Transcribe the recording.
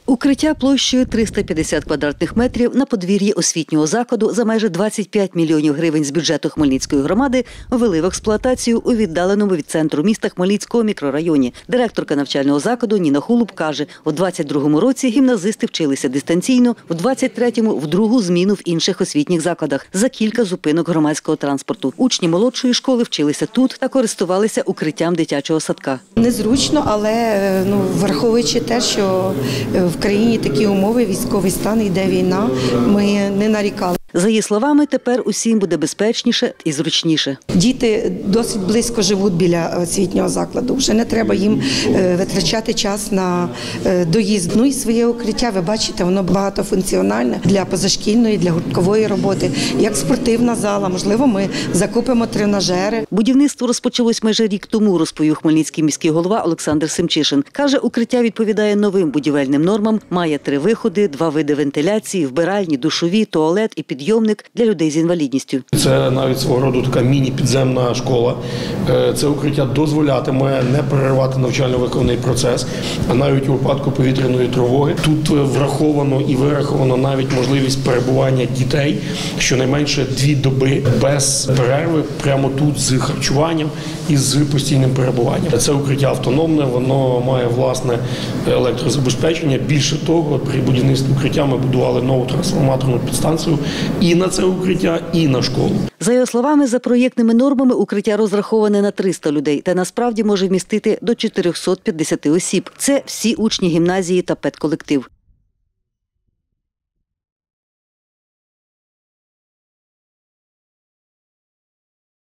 Укриття площею 350 квадратних метрів на подвір'ї освітнього закладу за майже 25 мільйонів гривень з бюджету Хмельницької громади ввели в експлуатацію у віддаленому від центру міста Хмельницького мікрорайоні. Директорка навчального закладу Ніна Хулуб каже, у 22-му році гімназисти вчилися дистанційно, у 23-му – в другу зміну в інших освітніх закладах за кілька зупинок громадського транспорту. Учні молодшої школи вчилися тут та користувалися укриттям дитячого садка. Незручно, але враховуючи те, що в країні такі умови, військовий стан, йде війна, ми не нарікали. За її словами, тепер усім буде безпечніше і зручніше. Діти досить близько живуть біля освітнього закладу. Вже не треба їм витрачати час на доїзд. Ну і своє укриття, ви бачите, воно багатофункціональне для позашкільної, для гурткової роботи, як спортивна зала. Можливо, ми закупимо тренажери. Будівництво розпочалось майже рік тому, розповів хмельницький міський голова Олександр Семчишин. Каже, укриття відповідає новим будівельним нормам, має 3 виходи, 2 види вентиляції, вбиральні, душові, туалет і підйомник для людей з інвалідністю. Це навіть свого роду така міні-підземна школа. Це укриття дозволятиме не переривати навчально-виховний процес, а навіть у випадку повітряної тривоги. Тут враховано і вираховано навіть можливість перебування дітей щонайменше 2 доби без перерви, прямо тут з харчуванням і з постійним перебуванням. Це укриття автономне, воно має власне електрозабезпечення. Більше того, при будівництві укриття ми будували нову трансформаторну підстанцію і на це укриття, і на школу. За його словами, за проєктними нормами укриття розраховане на 300 людей та насправді може вмістити до 450 осіб. Це всі учні гімназії та педколектив.